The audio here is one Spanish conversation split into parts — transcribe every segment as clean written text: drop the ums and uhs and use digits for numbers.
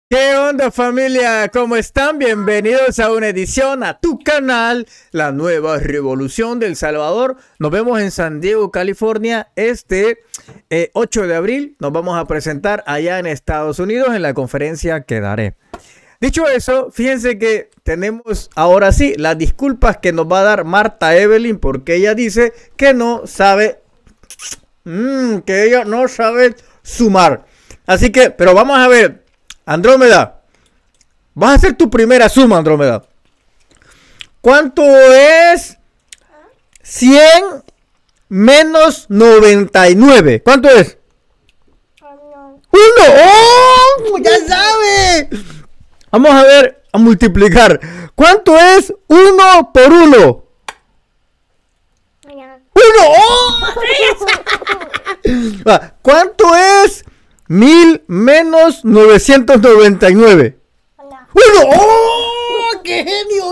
¿Qué onda, familia? ¿Cómo están? Bienvenidos a una edición a tu canal, La Nueva Revolución del Salvador. Nos vemos en San Diego, California, este 8 de abril. Nos vamos a presentar allá en Estados Unidos en la conferencia que daré. Dicho eso, fíjense que tenemos ahora sí las disculpas que nos va a dar Marta Evelyn porque ella dice que no sabe, que ella no sabe sumar. Así que, pero vamos a ver. Andrómeda, vas a hacer tu primera suma, Andrómeda. ¿Cuánto es 100 menos 99? ¿Cuánto es? ¡Uno! ¡Oh! ¡Ya sabe! Vamos a ver, a multiplicar. ¿Cuánto es 1 por 1? ¡Uno! ¡Oh! ¿Cuánto es 1000 menos 999? ¡Uno! ¡Oh! ¡Qué genio!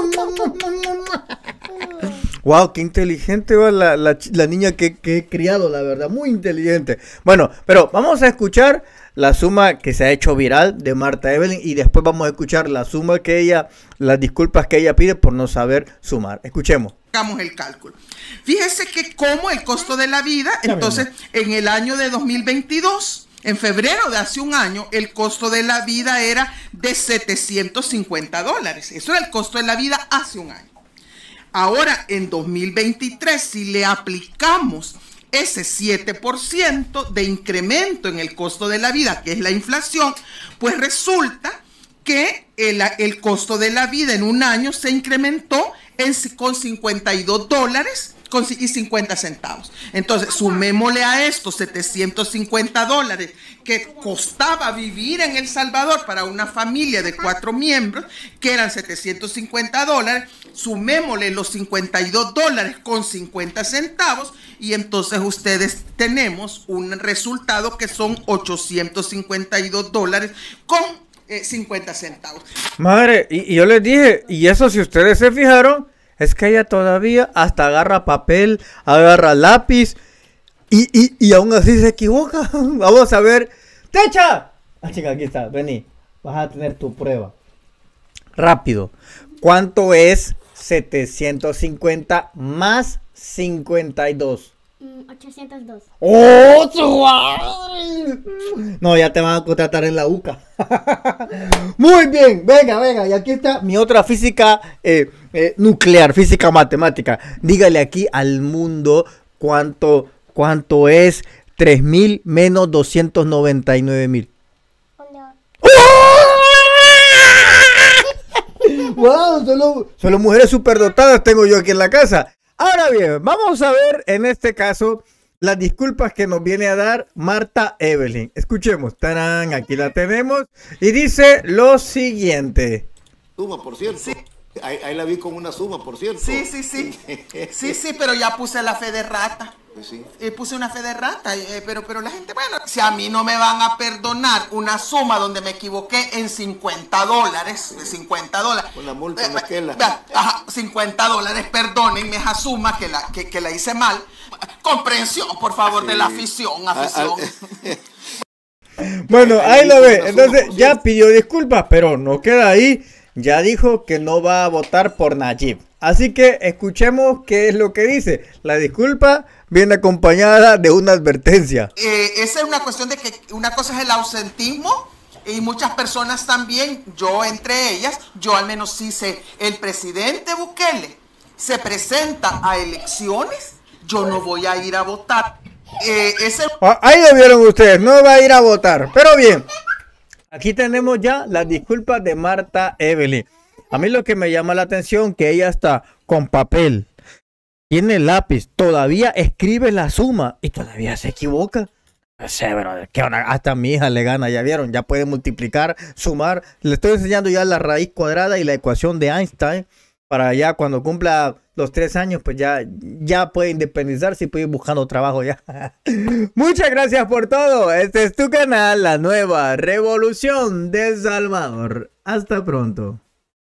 ¡Wow! ¡Qué inteligente va la niña que he criado, la verdad! Muy inteligente. Bueno, pero vamos a escuchar la suma que se ha hecho viral de Marta Evelyn y después vamos a escuchar la suma que ella, las disculpas que ella pide por no saber sumar. Escuchemos. Hagamos el cálculo. Fíjese que como el costo de la vida, entonces en el año de 2022... En febrero de hace un año, el costo de la vida era de $750. Eso era el costo de la vida hace un año. Ahora, en 2023, si le aplicamos ese 7% de incremento en el costo de la vida, que es la inflación, pues resulta que el costo de la vida en un año se incrementó con $52 y 50 centavos. Entonces, sumémosle a estos $750 que costaba vivir en El Salvador para una familia de 4 miembros, que eran $750, sumémosle los $52 con 50 centavos y entonces ustedes tenemos un resultado que son $852 con 50 centavos. Madre, y yo les dije, y eso si ustedes se fijaron, es que ella todavía hasta agarra papel, agarra lápiz y aún así se equivoca. Vamos a ver. ¡Techa! Ah, chica, aquí está, vení. Vas a tener tu prueba. Rápido. ¿Cuánto es 750 más 52? 802. ¡Oh! No, ya te van a contratar en la UCA. Muy bien, venga. Y aquí está mi otra física nuclear, física matemática. Dígale aquí al mundo cuánto es 3000 menos 299,000. ¡Wow! Solo mujeres superdotadas tengo yo aquí en la casa. Ahora bien, vamos a ver en este caso las disculpas que nos viene a dar Marta Evelyn. Escuchemos. ¡Tarán! Aquí la tenemos. Y dice lo siguiente. Suma, por cierto. Sí. Ahí la vi con una suma, por cierto. Sí. Sí, pero ya puse la fe de rata. Sí. Puse una fe de rata, pero la gente, bueno, si a mí no me van a perdonar una suma donde me equivoqué en $50, $50. Con la multa no queda. Ajá, $50, perdónenme esa suma que la hice mal. Comprensión, por favor, sí. De la afición. Bueno, ahí lo ve. Entonces ya pidió disculpas, pero no queda ahí. Ya dijo que no va a votar por Nayib. Así que escuchemos qué es lo que dice. La disculpa viene acompañada de una advertencia. Esa es una cuestión de que una cosa es el ausentismo y muchas personas también, yo entre ellas, yo al menos sí sé, el presidente Bukele se presenta a elecciones, yo no voy a ir a votar. Ahí lo vieron ustedes, no va a ir a votar. Pero bien, aquí tenemos ya las disculpas de Marta Evelyn. A mí lo que me llama la atención que ella está con papel, tiene lápiz, todavía escribe la suma y todavía se equivoca. No sé, bro, ¿qué onda? Hasta mi hija le gana, ya vieron, ya puede multiplicar, sumar. Le estoy enseñando ya la raíz cuadrada y la ecuación de Einstein para ya cuando cumpla los 3 años, pues ya puede independizarse y puede ir buscando trabajo ya. Muchas gracias por todo. Este es tu canal, La Nueva Revolución de El Salvador. Hasta pronto.